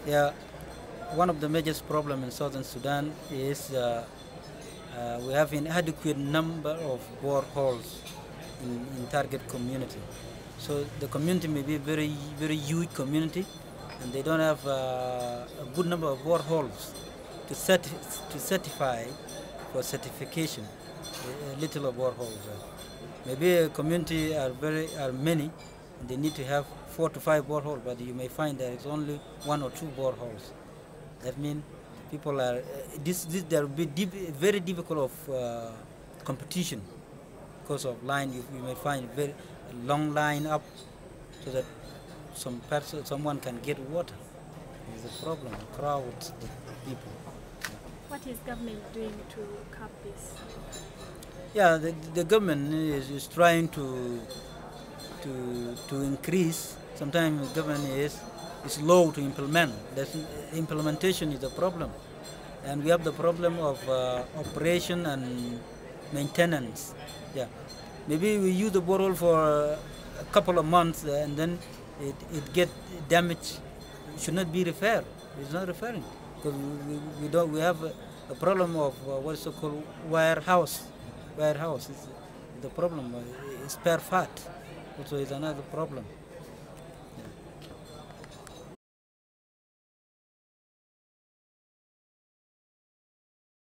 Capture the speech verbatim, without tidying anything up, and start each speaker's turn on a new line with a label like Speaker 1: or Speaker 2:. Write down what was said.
Speaker 1: Yeah, one of the major problems in Southern Sudan is uh, uh, we have inadequate number of boreholes in, in target community. So the community may be very, very huge community, and they don't have uh, a good number of boreholes to, certi to certify for certification. A, a little of boreholes. Uh, maybe a community are very are many, and they need to have four to five boreholes, but you may find there is only one or two boreholes. That means people are uh, this this there will be deep, very difficult of uh, competition because of line. You, you may find very long line up so that some person someone can get water. Is a problem. Crowds the people.
Speaker 2: What is government doing to curb this?
Speaker 1: Yeah, the, the government is, is trying to to to increase. Sometimes the government is is slow to implement. That's, implementation is a problem, and we have the problem of uh, operation and maintenance. Yeah, maybe we use the borehole for a couple of months uh, and then it it get damaged. It should not be repaired. It's not repairing because we, we, we don't we have a, a problem of uh, what is so called warehouse. Warehouse is the problem. Uh, spare part also is another problem.